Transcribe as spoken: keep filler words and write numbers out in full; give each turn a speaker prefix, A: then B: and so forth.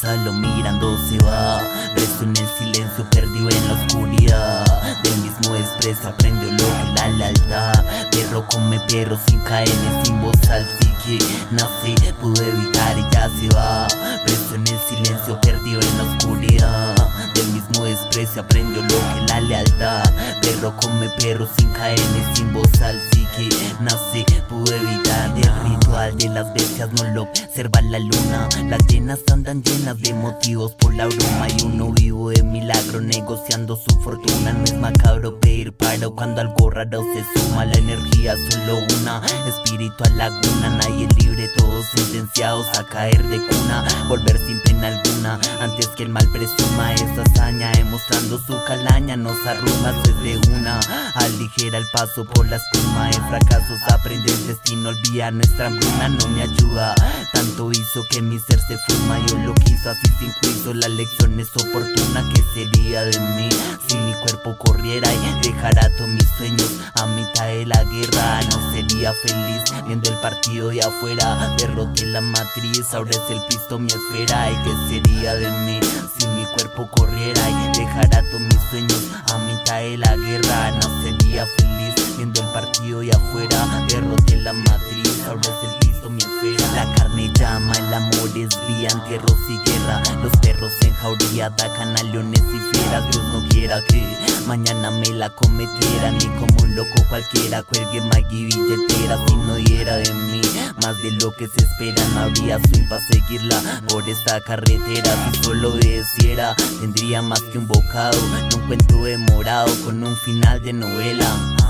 A: solo mirando se va, preso en el silencio, perdido en la oscuridad. Del mismo desprecio aprendió lo que la lealtad. Perro come perro sin caer sin voz al psique. Nací, pude evitar y ya se va, preso en el silencio, perdido en la oscuridad. Del mismo desprecio aprendió lo que la lealtad. Perro come perro sin caer sin voz al psique. Nací, pude evitar. El ritual de las bestias no lo observa la luna. Las llenas andan llenas de motivos por la bruma. Y uno vivo de milagro negociando su fortuna. No es macabro pedir paro cuando algo raro se suma. La energía solo una, espiritual laguna. Nadie libre, todos sentenciados a caer de cuna. Volver sin pena alguna antes que el mal presuma esa hazaña. Demostrando su calaña nos arruma desde una. Aligera el paso por la espuma. En fracasos aprende el destino, olvida nuestra hambruna. No me ayuda, tanto hizo que mi ser se fuma. Yo lo quiso así sin juicio, la lección es oportuna. ¿Qué sería de mí si mi cuerpo corriera y dejara todos mis sueños a mitad de la guerra? No sería feliz viendo el partido de afuera. Derroté la matriz, ahora es el pisto mi esfera. ¿Y qué sería de mí si mi cuerpo corriera y dejara todos mis sueños a mitad de la guerra? No sería feliz viendo el partido de afuera. Derroté la matriz, ahora es el pisto mi esfera. La carne llama, el amor es vía, entierros y guerra. Los perros en jauría atacan a leones y fieras. Dios no quiera que mañana me la cometiera, ni como un loco cualquiera cuelgue magui billetera. Si no diera de mí más de lo que se espera, no habría swing para seguirla por esta carretera. Si solo obedeciera tendría más que un bocado, no un cuento demorado con un final de novela.